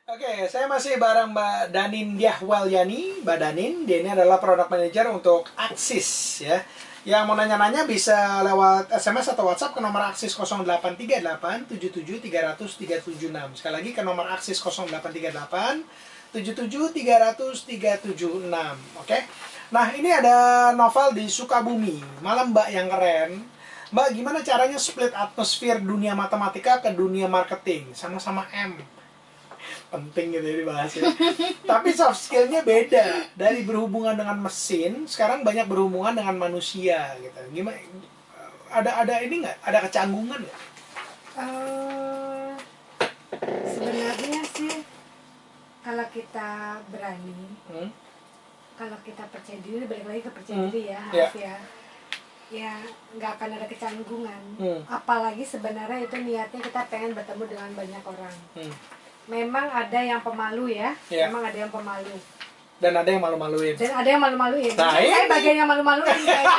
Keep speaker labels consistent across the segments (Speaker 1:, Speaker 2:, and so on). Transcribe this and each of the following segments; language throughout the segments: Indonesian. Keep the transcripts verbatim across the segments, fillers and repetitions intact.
Speaker 1: Oke, saya masih bareng Mbak Danin Yahwalyani. Mbak Danin, dia ini adalah product manager untuk Axis ya. Yang mau nanya-nanya bisa lewat S M S atau WhatsApp ke nomor Axis nol delapan tiga delapan tujuh tujuh tiga nol nol tiga tujuh enam. Sekali lagi ke nomor Axis nol delapan tiga delapan tujuh tujuh tiga nol nol tiga tujuh enam. Oke. Nah, ini ada novel di Sukabumi, Malam Mbak yang keren. Mbak, gimana caranya split atmosfer dunia matematika ke dunia marketing? Sama-sama M. Penting gitu ya dibahasnya. Tapi soft skillnya beda. Dari berhubungan dengan mesin, sekarang banyak berhubungan dengan manusia gitu. Gimana? Ada ada ini nggak? Ada kecanggungan nggak?
Speaker 2: Uh, sebenarnya sih kalau kita berani, hmm? kalau kita percaya diri, balik lagi ke percaya hmm. diri ya, harus yeah. ya. Ya nggak akan ada kecanggungan. Hmm. Apalagi sebenarnya itu niatnya kita pengen bertemu dengan banyak orang. Hmm. Memang ada yang pemalu ya, yeah. memang ada yang pemalu.
Speaker 1: Dan ada yang malu-maluin.
Speaker 2: Dan ada yang malu-maluin.
Speaker 1: Nah,
Speaker 2: saya bagian yang malu-maluin.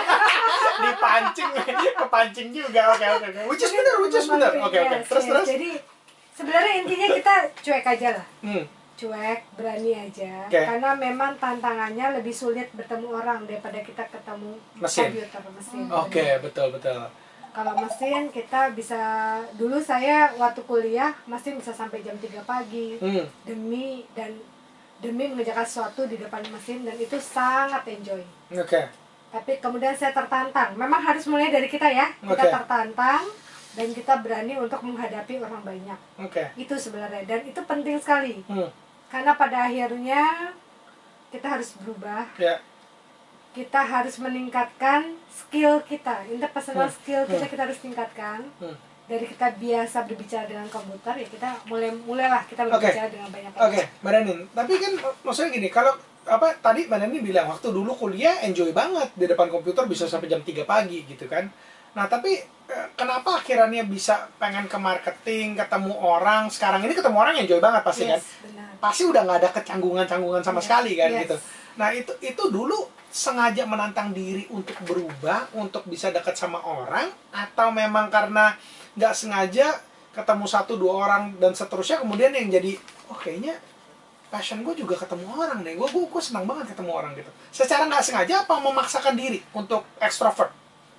Speaker 1: Dipancing, kepancing juga. Oke, oke, oke. Which is benar, which is benar. Oke, oke. Terus,
Speaker 2: yes.
Speaker 1: terus.
Speaker 2: Jadi sebenarnya intinya kita cuek aja lah.
Speaker 1: Hmm.
Speaker 2: Cuek, berani aja.
Speaker 1: Okay.
Speaker 2: Karena memang tantangannya lebih sulit bertemu orang daripada kita ketemu
Speaker 1: mesin.
Speaker 2: komputer mesin.
Speaker 1: Oke, okay, betul, betul.
Speaker 2: Kalau mesin kita bisa, dulu saya waktu kuliah mesin bisa sampai jam tiga pagi hmm. demi dan demi mengerjakan sesuatu di depan mesin, dan itu sangat enjoy.
Speaker 1: Oke. Okay.
Speaker 2: Tapi kemudian saya tertantang. Memang harus mulai dari kita ya. Kita okay. tertantang dan kita berani untuk menghadapi orang banyak.
Speaker 1: Oke. Okay.
Speaker 2: Itu sebenarnya, dan itu penting sekali.
Speaker 1: Hmm.
Speaker 2: Karena pada akhirnya kita harus berubah. Yeah. Kita harus meningkatkan skill kita, interpersonal hmm. skill kita hmm. kita harus tingkatkan. Hmm. Dari kita biasa berbicara dengan komputer, ya kita mulai mulailah kita berbicara okay. dengan banyak orang.
Speaker 1: Oke, okay. Mbak Danin. Tapi kan maksudnya gini, kalau apa tadi Mbak Danin bilang waktu dulu kuliah enjoy banget di depan komputer bisa sampai jam tiga pagi gitu kan. Nah, tapi kenapa akhirnya bisa pengen ke marketing, ketemu orang? Sekarang ini ketemu orang enjoy banget pasti yes, kan?
Speaker 2: Benar.
Speaker 1: Pasti udah nggak ada kecanggungan-canggungan sama yes, sekali kan yes. gitu. Nah, itu itu dulu sengaja menantang diri untuk berubah, untuk bisa dekat sama orang, atau memang karena nggak sengaja ketemu satu dua orang dan seterusnya, kemudian yang jadi oh kayaknya passion gue juga ketemu orang deh, gue gue gue senang banget ketemu orang gitu. Secara nggak sengaja apa memaksakan diri untuk ekstrovert?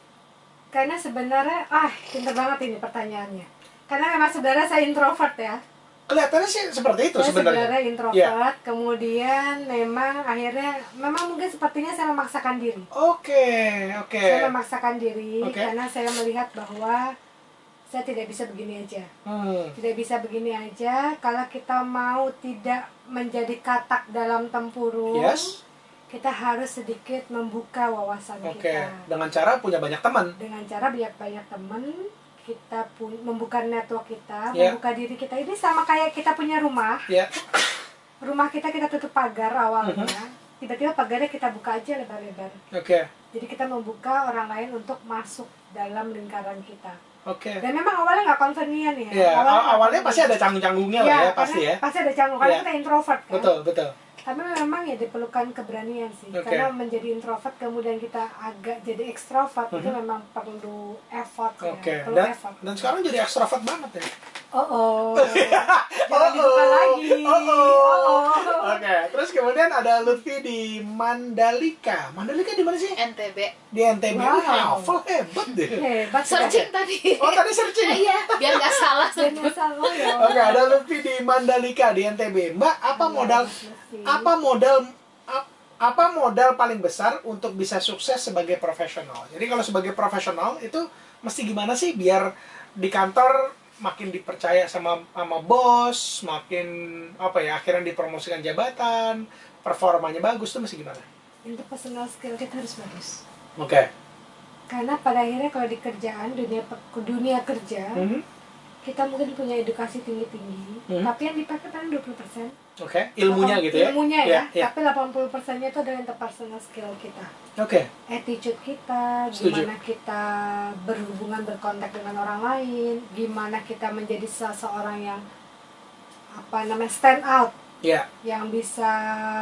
Speaker 2: Karena sebenarnya ah pintar banget ini pertanyaannya. Karena memang sebenarnya saya introvert ya.
Speaker 1: Kelihatannya sih seperti itu
Speaker 2: saya
Speaker 1: sebenarnya.
Speaker 2: Sebenarnya introvert, yeah. Kemudian memang akhirnya memang mungkin sepertinya saya memaksakan diri.
Speaker 1: Oke, okay, oke. Okay.
Speaker 2: Saya memaksakan diri okay. karena saya melihat bahwa saya tidak bisa begini aja. Hmm. Tidak bisa begini aja kalau kita mau tidak menjadi katak dalam tempurung. Yes. Kita harus sedikit membuka wawasan
Speaker 1: okay.
Speaker 2: kita.
Speaker 1: Dengan cara punya banyak teman.
Speaker 2: Dengan cara banyak banyak teman. Kita pun membuka network kita, yeah. membuka diri kita. Ini sama kayak kita punya rumah. Yeah. Rumah kita kita tutup pagar awalnya, uh-huh. tiba-tiba pagarnya kita buka aja lebar-lebar. Oke. Okay. Jadi kita membuka orang lain untuk masuk dalam lingkaran kita. Oke. Okay. Dan memang awalnya nggak convenient ya.
Speaker 1: Yeah. Awalnya, awalnya pasti ada canggung-canggungnya yeah, lah ya, pasti ya.
Speaker 2: Pasti ada canggung karena yeah. kita introvert kan.
Speaker 1: Betul, betul.
Speaker 2: Tapi memang ya diperlukan keberanian sih. Okay. Karena menjadi introvert kemudian kita agak jadi ekstrovert uh-huh. itu memang perlu effort
Speaker 1: okay.
Speaker 2: ya. Perlu
Speaker 1: dan,
Speaker 2: effort.
Speaker 1: Dan sekarang jadi ekstrovert banget ya.
Speaker 2: Oh oh. Jangan dibuka lagi.
Speaker 1: Oh oh. oh, oh. Oke, okay. Terus kemudian ada Lutfi di Mandalika. Mandalika di mana sih?
Speaker 3: N T B.
Speaker 1: Di N T B. Wow. Hafal hebat deh.
Speaker 2: Hebat.
Speaker 3: Searching tadi.
Speaker 1: Oh, tadi searching.
Speaker 3: Iya, biar nggak salah.
Speaker 2: Biar nggak salah ya.
Speaker 1: Oke, okay, ada Lutfi di Mandalika di N T B. Mbak, apa modal apa modal apa modal paling besar untuk bisa sukses sebagai profesional? Jadi kalau sebagai profesional itu mesti gimana sih biar di kantor makin dipercaya sama sama bos, makin apa ya, akhirnya dipromosikan jabatan, performanya bagus, tuh mesti gimana?
Speaker 2: Untuk personal skill kita harus bagus.
Speaker 1: Oke. Okay.
Speaker 2: Karena pada akhirnya kalau di kerjaan, dunia dunia kerja, mm-hmm. kita mungkin punya edukasi tinggi-tinggi, mm-hmm. tapi yang dipakai paling dua puluh persen.
Speaker 1: Oke, okay. Ilmunya gitu ya?
Speaker 2: Ilmunya ya,
Speaker 1: yeah, yeah.
Speaker 2: Tapi delapan puluh persennya itu adalah interpersonal skill kita.
Speaker 1: Oke. Okay.
Speaker 2: Attitude kita,
Speaker 1: Setuju.
Speaker 2: Gimana kita berhubungan, berkontak dengan orang lain, gimana kita menjadi seseorang yang apa namanya stand out,
Speaker 1: yeah.
Speaker 2: yang bisa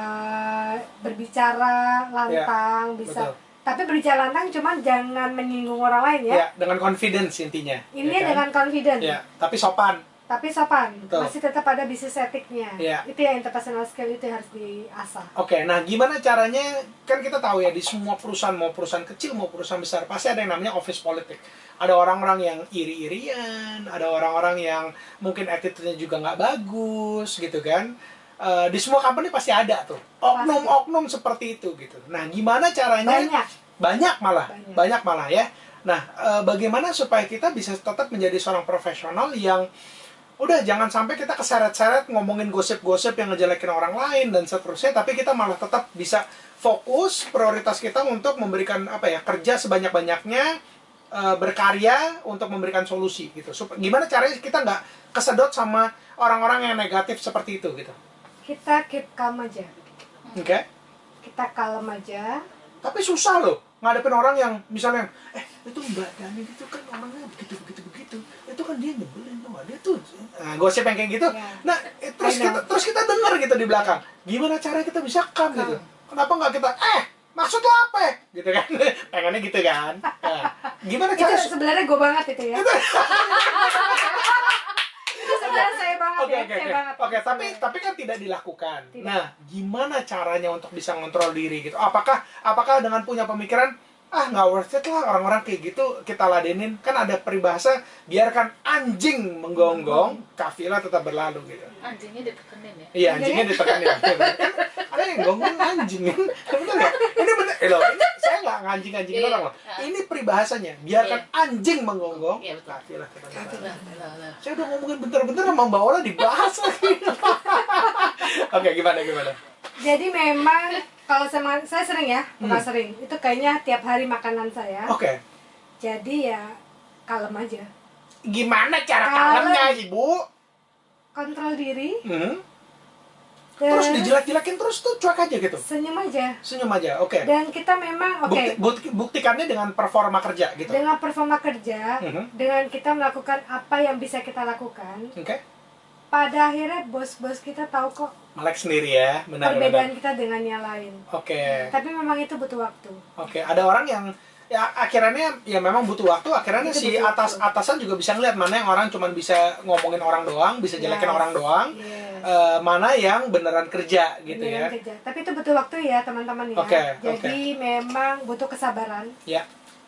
Speaker 2: berbicara lantang, yeah. bisa. Betul. Tapi berbicara lantang cuma jangan menyinggung orang lain ya.
Speaker 1: Ya, dengan confidence intinya.
Speaker 2: Ini
Speaker 1: ya kan?
Speaker 2: Dengan confidence.
Speaker 1: Ya, tapi sopan.
Speaker 2: tapi sopan.
Speaker 1: Betul.
Speaker 2: Masih tetap ada bisnis etiknya.
Speaker 1: Yeah.
Speaker 2: Itu yang interpersonal skill itu harus diasah.
Speaker 1: Oke, okay, nah gimana caranya? Kan kita tahu ya, di semua perusahaan, mau perusahaan kecil mau perusahaan besar, pasti ada yang namanya office politik. Ada orang-orang yang iri-irian, ada orang-orang yang mungkin attitude-nya juga nggak bagus gitu kan. Uh, di semua company pasti ada tuh oknum-oknum seperti itu gitu. Nah, gimana caranya?
Speaker 2: Banyak.
Speaker 1: Banyak malah,
Speaker 2: banyak,
Speaker 1: banyak malah ya. Nah, uh, bagaimana supaya kita bisa tetap menjadi seorang profesional yang udah jangan sampai kita keseret-seret ngomongin gosip-gosip yang ngejelekin orang lain dan seterusnya, tapi kita malah tetap bisa fokus prioritas kita untuk memberikan apa ya, kerja sebanyak-banyaknya, uh, berkarya untuk memberikan solusi gitu. Sup- gimana caranya kita nggak kesedot sama orang-orang yang negatif seperti itu gitu?
Speaker 2: Kita keep calm aja.
Speaker 1: Oke. Okay.
Speaker 2: Kita kalem aja.
Speaker 1: Tapi susah loh ngadepin orang yang misalnya, eh itu Mbak Dani itu kan orangnya begitu begitu begitu, itu kan dia nyebelin tuh, dia tuh, nah gosip yang kayak gitu. Yeah. Nah eh, terus kita terus kita dengar gitu di belakang. Gimana cara kita bisa calm gitu? Kenapa nggak kita, eh maksud lo apa? Gitu kan? Pengennya gitu kan? Nah, gimana cara?
Speaker 2: Itu sebenarnya gue banget itu ya. Sebenarnya saya banget
Speaker 1: okay,
Speaker 2: ya,
Speaker 1: okay,
Speaker 2: saya
Speaker 1: okay.
Speaker 2: banget.
Speaker 1: Oke, okay, tapi tapi kan tidak dilakukan.
Speaker 2: Tidak.
Speaker 1: Nah, gimana caranya untuk bisa ngontrol diri gitu? Apakah apakah dengan punya pemikiran, ah nggak worth it lah orang-orang kayak gitu kita ladenin? Kan ada peribahasa, biarkan anjing menggonggong, kafilah tetap berlalu gitu.
Speaker 3: Anjingnya ditekenin ya?
Speaker 1: Iya, anjingnya ditekenin. Ada yang gonggong anjing kan? Bener nggak? Ini bener. Eh loh, ini saya nggak nganjing-anjingin
Speaker 3: Iya.
Speaker 1: orang loh. Ini peribahasanya, biarkan
Speaker 3: Iya.
Speaker 1: anjing menggonggong,
Speaker 3: Iya, betul.
Speaker 1: kafilah tetap berlalu.
Speaker 3: Lah, lah, lah.
Speaker 1: Saya udah ngomongin bentar-bentar sama Mbak Ola dibahas lagi. Oke, gimana gimana?
Speaker 2: Jadi memang kalau sama saya sering ya, bukan
Speaker 1: Hmm.
Speaker 2: sering. Itu kayaknya tiap hari makanan saya.
Speaker 1: Oke.
Speaker 2: Jadi ya kalem aja.
Speaker 1: Gimana cara
Speaker 2: Kalem.
Speaker 1: kalemnya, Ibu?
Speaker 2: Kontrol diri.
Speaker 1: Hmm?
Speaker 2: Dan
Speaker 1: Terus dijelek-jelekin terus tuh cuek aja gitu.
Speaker 2: senyum aja.
Speaker 1: Senyum aja. Oke.
Speaker 2: Dan kita memang oke.
Speaker 1: Bukti, bukti- buktikannya dengan performa kerja gitu.
Speaker 2: Dengan performa kerja,
Speaker 1: Mhm.
Speaker 2: dengan kita melakukan apa yang bisa kita lakukan,
Speaker 1: Oke.
Speaker 2: pada akhirnya bos-bos kita tahu kok
Speaker 1: Melek sendiri ya, benar
Speaker 2: perbedaan
Speaker 1: benar.
Speaker 2: kita dengan yang lain.
Speaker 1: Oke.
Speaker 2: Tapi memang itu butuh waktu.
Speaker 1: Oke, ada orang yang ya akhirnya ya memang butuh waktu, akhirnya
Speaker 2: Itu
Speaker 1: si
Speaker 2: butuh
Speaker 1: atas
Speaker 2: waktu.
Speaker 1: atasan juga bisa ngeliat mana yang orang cuma bisa ngomongin orang doang, bisa jelekin
Speaker 2: Yes.
Speaker 1: orang doang,
Speaker 2: Yes.
Speaker 1: eh, mana yang beneran kerja gitu
Speaker 2: Beneran
Speaker 1: ya.
Speaker 2: kerja. Tapi itu butuh waktu ya teman-teman ya.
Speaker 1: Oke,
Speaker 2: Jadi memang butuh kesabaran.
Speaker 1: Ya.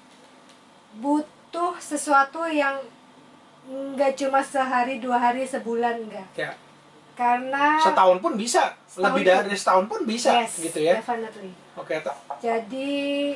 Speaker 2: Butuh sesuatu yang nggak cuma sehari, dua hari, sebulan enggak.
Speaker 1: Ya.
Speaker 2: Karena
Speaker 1: Setahun pun bisa,
Speaker 2: Setahun
Speaker 1: lebih
Speaker 2: pun.
Speaker 1: dari setahun pun bisa
Speaker 2: yes,
Speaker 1: gitu ya.
Speaker 2: definitely.
Speaker 1: Oke, t-
Speaker 2: Jadi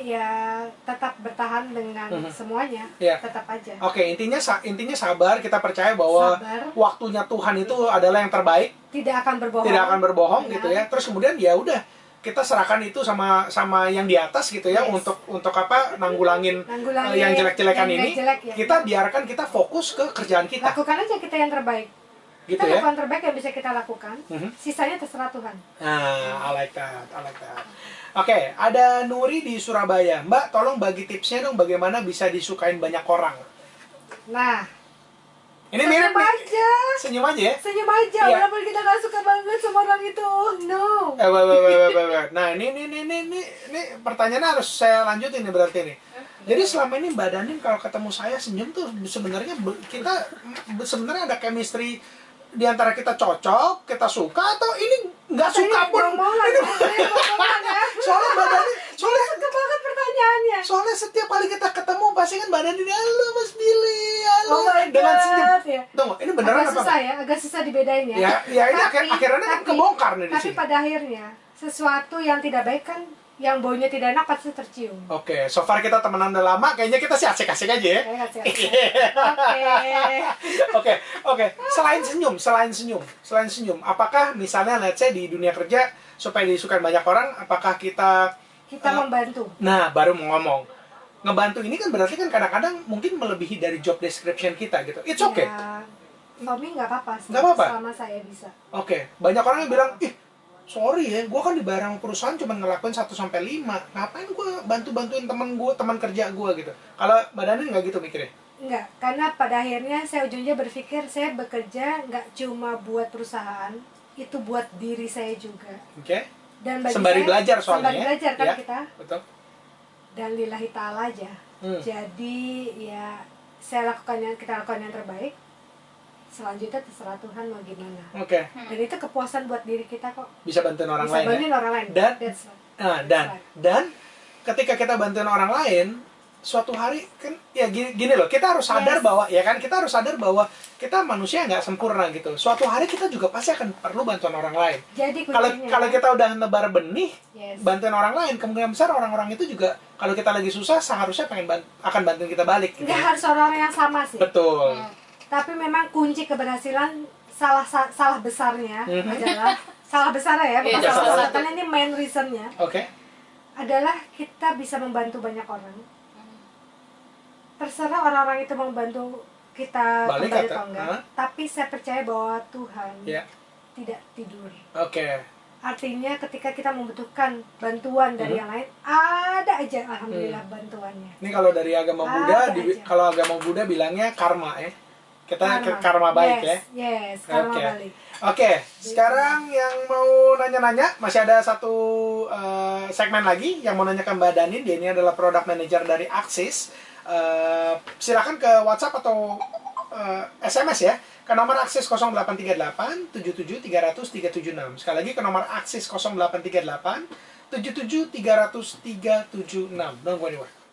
Speaker 2: ya tetap bertahan dengan
Speaker 1: Mhm.
Speaker 2: semuanya,
Speaker 1: Iya.
Speaker 2: tetap aja.
Speaker 1: oke intinya sa- intinya sabar, kita percaya bahwa
Speaker 2: Sabar.
Speaker 1: waktunya Tuhan itu adalah yang terbaik,
Speaker 2: Tidak akan berbohong.
Speaker 1: tidak akan berbohong
Speaker 2: Benar.
Speaker 1: gitu ya. Terus kemudian ya udah kita serahkan itu sama sama yang di atas gitu ya,
Speaker 2: Yes.
Speaker 1: untuk untuk apa nanggulangin
Speaker 2: Nanggulangin
Speaker 1: eh, yang jelek-jelekan
Speaker 2: yang
Speaker 1: ini.
Speaker 2: jelek ya.
Speaker 1: Kita biarkan kita fokus ke kerjaan kita
Speaker 2: Lakukan aja kita yang terbaik.
Speaker 1: gitu
Speaker 2: Kita
Speaker 1: ya.
Speaker 2: lakukan terbaik yang bisa kita lakukan.
Speaker 1: Mhm.
Speaker 2: Sisanya terserah Tuhan.
Speaker 1: Nah, I like that, I like that. Oke, ada Nuri di Surabaya. Mbak, tolong bagi tipsnya dong bagaimana bisa disukain banyak orang.
Speaker 2: Nah,
Speaker 1: Ini mirip
Speaker 2: senyum
Speaker 1: nih.
Speaker 2: aja.
Speaker 1: Senyum aja ya.
Speaker 2: Senyum aja,
Speaker 1: Iya.
Speaker 2: walaupun kita gak suka banget sama orang itu. No.
Speaker 1: Eh, wait, wait, wait, wait, wait, wait. Nah, ini, ini, ini, ini, ini, ini pertanyaannya harus saya lanjutin nih berarti nih. Jadi selama ini Mbak Danin kalau ketemu saya senyum tuh sebenarnya be- kita be- sebenarnya ada chemistry di antara kita cocok, kita suka atau ini nggak suka pun.
Speaker 2: Ngomongan,
Speaker 1: Ini,
Speaker 2: ya, ngomongan ya.
Speaker 1: soalnya Mbak Danin, soalnya
Speaker 2: Suka banget pertanyaannya.
Speaker 1: soalnya setiap kali kita ketemu pasti kan Mbak Danin, halo Mas Billy, halo,
Speaker 2: Oh my
Speaker 1: dengan senyum.
Speaker 2: God, ya.
Speaker 1: Tunggu, ini beneran
Speaker 2: Agak
Speaker 1: apa?
Speaker 2: susah ya, agak susah dibedain ya.
Speaker 1: Ya, ya ini
Speaker 2: Tapi-
Speaker 1: akhir- akhirnya kan
Speaker 2: tapi-
Speaker 1: kebongkar nih di
Speaker 2: Tapi
Speaker 1: sini.
Speaker 2: pada akhirnya, sesuatu yang tidak baik kan, yang baunya tidak enak pasti tercium.
Speaker 1: Oke, so far kita temenan udah lama, kayaknya kita sih asik-asik aja ya.
Speaker 2: Saya kasih Oke.
Speaker 1: Oke, oke. Selain senyum, selain senyum, selain senyum, apakah misalnya let's say di dunia kerja supaya disukai banyak orang, apakah kita
Speaker 2: Kita
Speaker 1: Uh,
Speaker 2: membantu.
Speaker 1: nah, baru mau ngomong. Ngebantu ini kan berarti kan kadang-kadang mungkin melebihi dari job description kita gitu. It's okay.
Speaker 2: Ya, Tommy nggak apa-apa.
Speaker 1: Nggak apa-apa?
Speaker 2: Selama saya bisa.
Speaker 1: Oke, banyak orang yang bilang, "Ih, sorry ya, gue kan di barang perusahaan cuma ngelakuin satu sampai lima. Ngapain gue bantu-bantuin teman gue, teman kerja gue gitu." Kalau Mbak Danin nggak gitu mikirnya?
Speaker 2: Enggak, karena pada akhirnya saya ujungnya berpikir saya bekerja nggak cuma buat perusahaan, itu buat diri saya juga.
Speaker 1: Oke.
Speaker 2: Dan bagi
Speaker 1: Sembari
Speaker 2: saya,
Speaker 1: belajar soalnya
Speaker 2: sembari
Speaker 1: ya.
Speaker 2: belajar kan
Speaker 1: Ya,
Speaker 2: kita.
Speaker 1: betul.
Speaker 2: Dan lillahi ta'ala aja.
Speaker 1: Hmm.
Speaker 2: Jadi ya saya lakukan yang kita lakukan yang terbaik. selanjutnya terserah Tuhan mau gimana.
Speaker 1: Oke. Okay.
Speaker 2: Dan itu kepuasan buat diri kita kok.
Speaker 1: Bisa bantuin orang
Speaker 2: Bisa
Speaker 1: lain.
Speaker 2: bantuin
Speaker 1: Ya?
Speaker 2: orang lain.
Speaker 1: Dan,
Speaker 2: That's right.
Speaker 1: nah,
Speaker 2: That's
Speaker 1: dan,
Speaker 2: right.
Speaker 1: dan, ketika kita bantuin orang lain, suatu hari kan ya gini, gini loh, kita harus sadar
Speaker 2: Yes.
Speaker 1: bahwa ya kan kita harus sadar bahwa kita manusia nggak sempurna gitu. Suatu hari kita juga pasti akan perlu bantuan orang lain.
Speaker 2: Jadi
Speaker 1: Kalau
Speaker 2: kuncinya,
Speaker 1: kalau kita udah nebar benih,
Speaker 2: yes.
Speaker 1: bantuin orang lain, kemungkinan besar orang-orang itu juga kalau kita lagi susah seharusnya pengen bant akan bantuin kita balik. Gitu.
Speaker 2: Nggak harus orang-orang yang sama sih.
Speaker 1: Betul.
Speaker 3: Hmm.
Speaker 2: Tapi memang kunci keberhasilan salah sa salah besarnya
Speaker 1: Mhm.
Speaker 2: adalah salah besarnya ya, bukan
Speaker 3: Iya,
Speaker 2: salah
Speaker 3: salah
Speaker 2: besar. Karena ini main reasonnya
Speaker 1: Oke.
Speaker 2: adalah kita bisa membantu banyak orang. Terserah orang-orang itu membantu kita
Speaker 1: Balik
Speaker 2: kembali
Speaker 1: atau-
Speaker 2: atau enggak.
Speaker 1: Hah?
Speaker 2: Tapi saya percaya bahwa Tuhan
Speaker 1: Ya.
Speaker 2: tidak tidur.
Speaker 1: Oke.
Speaker 2: Artinya ketika kita membutuhkan bantuan dari
Speaker 1: Mhm.
Speaker 2: yang lain, ada aja alhamdulillah bantuannya.
Speaker 1: Ini kalau dari agama
Speaker 2: Ada
Speaker 1: Buddha, di,
Speaker 2: aja.
Speaker 1: kalau agama Buddha bilangnya karma ya. Kita karma,
Speaker 2: Karma,
Speaker 1: karma baik
Speaker 2: yes,
Speaker 1: ya.
Speaker 2: Yes, karma
Speaker 1: Oke.
Speaker 2: balik.
Speaker 1: Oke, sekarang yang mau nanya-nanya, masih ada satu uh, segmen lagi yang mau nanya ke Mbak Danin. Dia ini adalah product manager dari Axis. Uh, silakan ke WhatsApp atau uh, S M S ya, ke nomor Axis nol delapan tiga delapan tujuh tujuh tiga nol nol tiga tujuh enam. Sekali lagi ke nomor Axis nol delapan tiga delapan tujuh tujuh tiga nol nol tiga tujuh enam. Don't go anywhere.